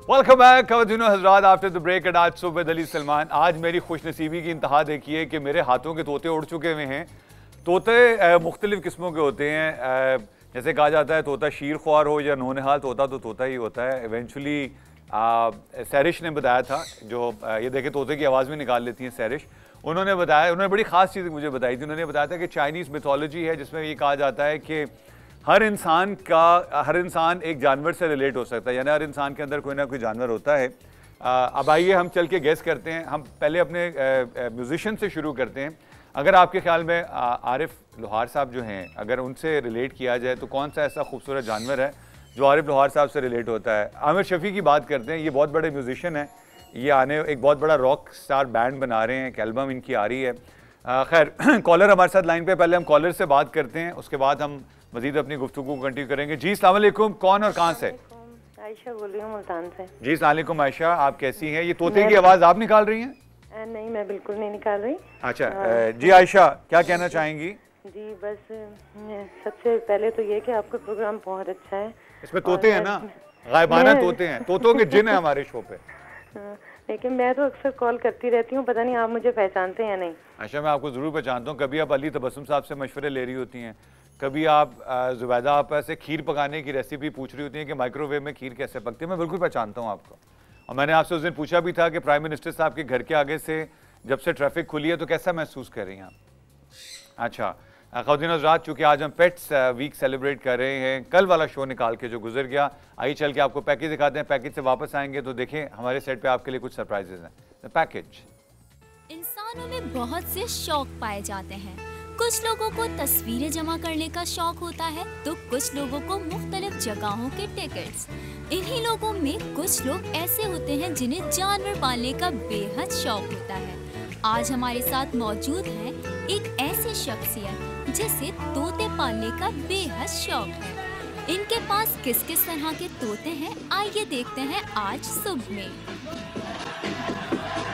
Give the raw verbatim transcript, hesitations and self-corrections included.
Welcome back खवातीनो Hazrat after the break. आज सुबह अली सलमान। आज मेरी खुशनसीबी की इंतहा देखिए कि मेरे हाथों के तोते उड़ चुके हुए हैं। तोते मुख्तलिफ़ किस्मों के होते हैं। जैसे कहा जाता है तोता शीर ख्वार हो या नौनिहाल, तोता तो तोता ही होता है। इवेंचुअली सैरिश ने बताया था, जो ये देखे तोते की आवाज़ में निकाल लेती हैं सैरिश, उन्होंने बताया, उन्होंने बड़ी ख़ास चीज़ मुझे बताई थी। उन्होंने बताया था कि चाइनीज़ मिथोलॉजी है जिसमें ये कहा जाता है कि हर इंसान का हर इंसान एक जानवर से रिलेट हो सकता है, यानी हर इंसान के अंदर कोई ना कोई जानवर होता है। आ, अब आइए हम चल के गेस करते हैं। हम पहले अपने म्यूजिशियन से शुरू करते हैं। अगर आपके ख्याल में आ, आरिफ लोहार साहब जो हैं, अगर उनसे रिलेट किया जाए तो कौन सा ऐसा खूबसूरत जानवर है जो आरिफ लोहार साहब से रिलेट होता है? आमिर शफ़ी की बात करते हैं। ये बहुत बड़े म्यूजिशियन हैं, ये आने एक बहुत बड़ा रॉक स्टार बैंड बना रहे हैं, एक एल्बम इनकी आ रही है। खैर कॉलर हमारे साथ लाइन पे, पहले हम कॉलर से बात करते हैं, उसके बाद हम मजीद अपनी गुफ्तगू को कंटिन्यू करेंगे। जी अस्सलाम वालेकुम, कौन और कहाँ से? आयशा बोल रही हूँ मुल्तान से। जी अस्सलाम वालेकुम आयशा, आप कैसी हैं? ये तोते की आवाज़ आप निकाल रही हैं? नहीं, मैं बिल्कुल नहीं निकाल रही। अच्छा जी आयशा, क्या कहना चाहेंगी? जी बस सबसे पहले तो ये कि आपका प्रोग्राम बहुत अच्छा है। इसमें तोते हैं ना, गायबाना तोते हैं, तोतों के जिन है हमारे शो पे। लेकिन मैं तो अक्सर कॉल करती रहती हूँ, पता नहीं आप मुझे पहचानते हैं या नहीं। अच्छा, मैं आपको ज़रूर पहचानता हूँ। कभी आप अली तबस्सुम साहब से मशवरे ले रही होती हैं, कभी आप जुबैदा आप ऐसे खीर पकाने की रेसिपी पूछ रही होती हैं कि माइक्रोवेव में खीर कैसे पकती है। मैं बिल्कुल पहचानता हूँ आपको। और मैंने आपसे उस दिन पूछा भी था कि प्राइम मिनिस्टर साहब के घर के आगे से जब से ट्रैफिक खुली है तो कैसा महसूस कर रही हैं आप? अच्छा ख़वातीन हज़रात, चूँकि आज हम पेट्स वीक सेलिब्रेट कर रहे हैं, कल वाला शो निकाल के जो गुजर गया, आइए चल के आपको पैकेज दिखाते हैं। पैकेज से वापस आएंगे तो देखें हमारे सेट पे आपके लिए कुछ सरप्राइजेज हैं। पैकेज। इंसानों में बहुत से शौक पाए जाते हैं। कुछ लोगों को तस्वीरें जमा करने का शौक होता है तो कुछ लोगों को मुख्तलिफ जगहों के टिकट्स। इन्हीं लोगों में कुछ लोग ऐसे होते हैं जिन्हें जानवर पालने का बेहद शौक होता है। आज हमारे साथ मौजूद है एक ऐसी शख्सियत जिसे तोते पालने का बेहद शौक है। इनके पास किस किस तरह के तोते हैं, आइए देखते हैं आज सुबह में।